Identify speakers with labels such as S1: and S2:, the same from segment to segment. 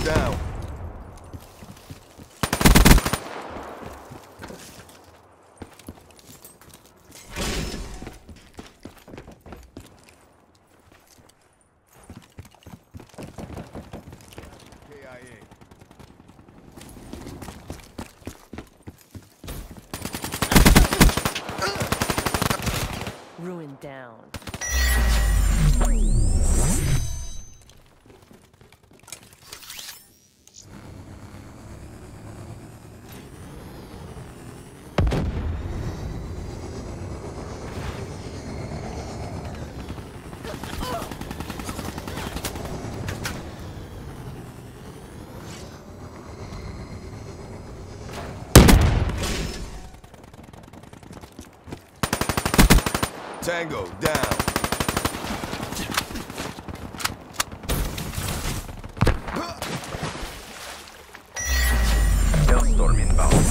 S1: down. KIA.
S2: Ruin down.
S1: Tango down.
S3: Hellstorm inbound.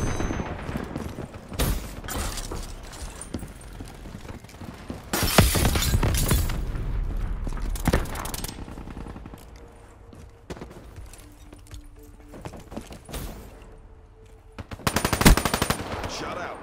S1: Shut out.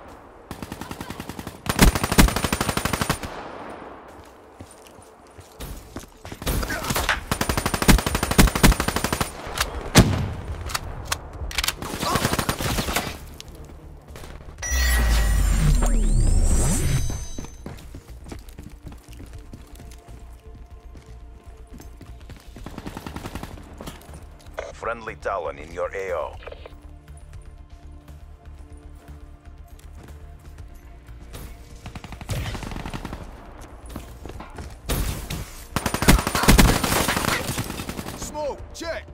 S3: Friendly Talon in your AO.
S1: Smoke, check.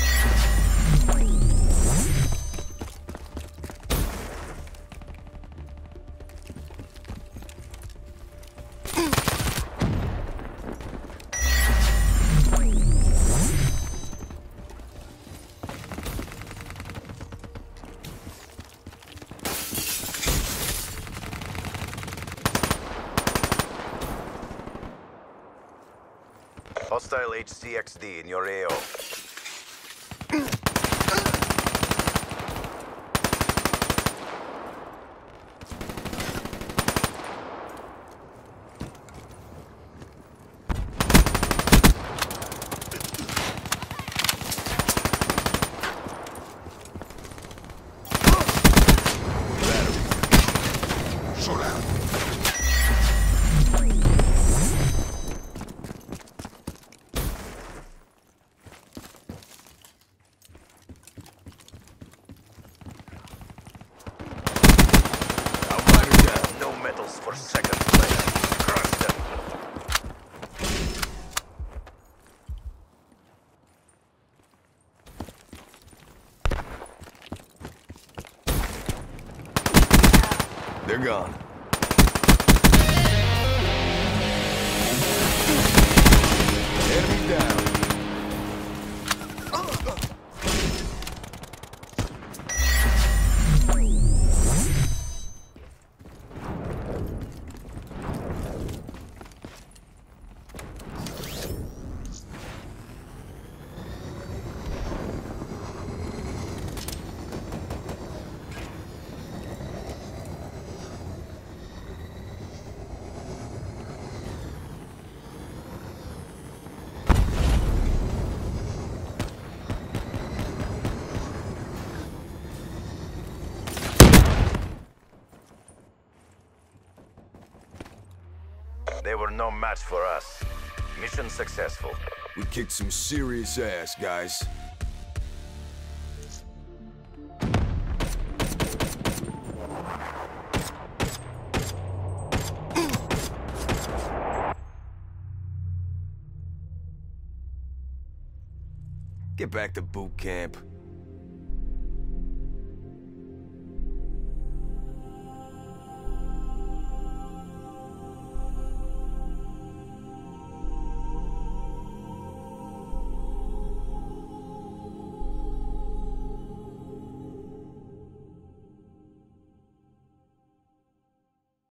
S3: Hostile HCXD in your AO.
S1: Shut out. Outrider down.
S3: No medals for second place. Crush them.
S1: They're gone. Enemy down.
S3: They were no match for us. Mission successful.
S1: We kicked some serious ass, guys. Get back to boot camp.